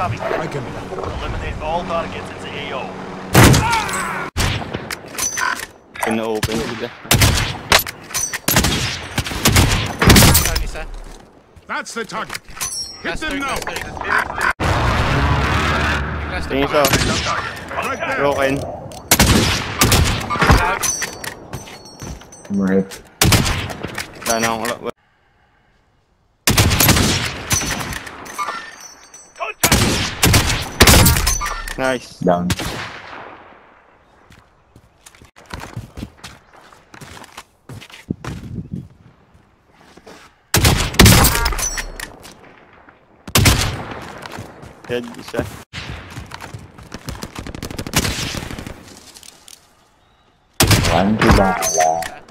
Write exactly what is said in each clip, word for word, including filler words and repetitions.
incoming. I can Eliminate all targets in the A O. Pina-open sila. That's the target. Hit them now. Tingin siya. Right there. Broken. Right. Wala na akong wala. Nice. Down. Dead isa. One to bala.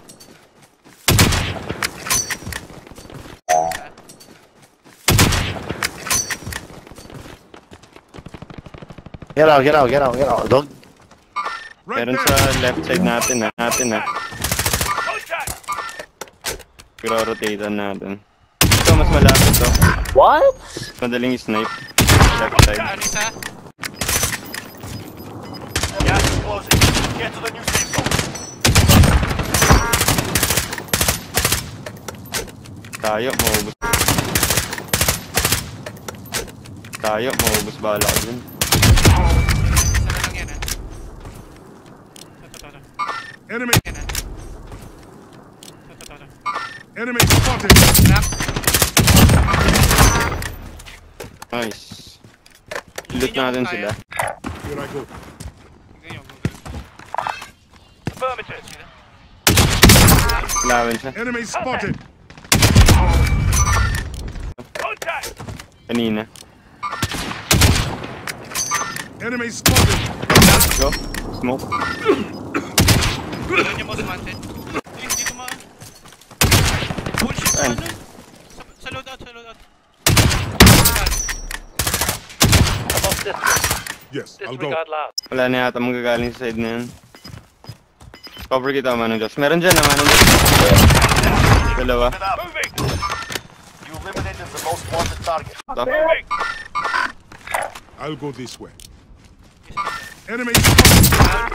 Get out, get out, get out, get out. Dog. Right Meron there. sa left side natin na. Natin na. Pero-rotatean natin. Ito mas malapit to. What? Madaling snipe. Left side. Gas is closing. Get to the new safe zone. Tayo, maubos. Tayo, maubos bala ko dun. Enemy. Enemy spotted. Nice. Loot natin sila. Here I go. Affirmative. Lawan siya. Enemy spotted. Contact. Kanina. Enemy spotted. Go. Smoke. Ganyan mo wanted. Please, dito mo. Bullshit Saan? ano? Sa, sa loadout, sa loadout. Above this one. Yes, I'll go. Disregard last. Wala na yata magagaling sa side na yan. Cover kita, Manong Josh. Meron dyan na, Manong Josh. Dalawa. Moving. You eliminated the most wanted target. Stop. Moving. I'll go this way. Enemy spotted.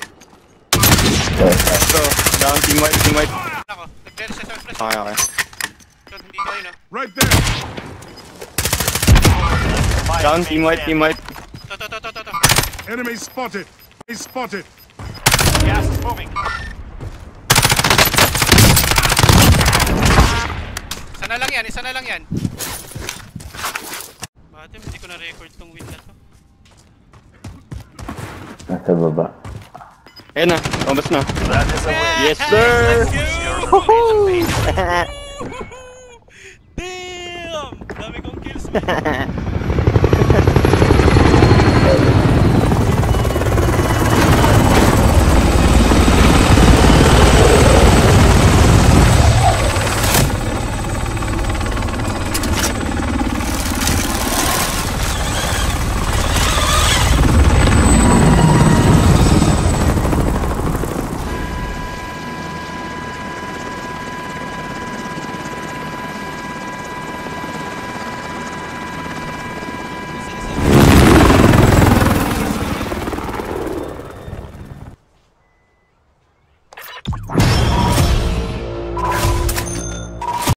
So, down, team white, team white. Ako, nag-clear siya sa flash. Okay, okay. So, hindi tayo na. Right there. Down, team white, team white. To, to, to, to, to, to. Enemy spotted. Enemy spotted. Gas is moving. Isa na lang yan, isa na lang yan. Bakit hindi ko na-record tong win na to? Nasa baba. Ayun na, umbas na. That is a win. Yes, sir! Damn! Dami kong kills, man.